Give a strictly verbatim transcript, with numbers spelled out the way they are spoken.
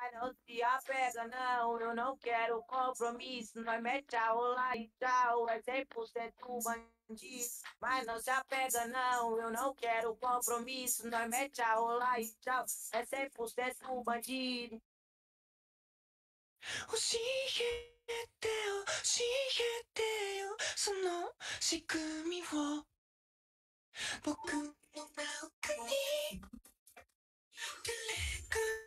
não se apega, não, eu não quero compromisso. Nós mete a rolar e tal, é cem por cento bandido. Mas não se apega, não, eu não quero compromisso. Nós mete a rolar e tal, é cem por cento bandido. 教えてよ教えてよその仕組みを僕の中に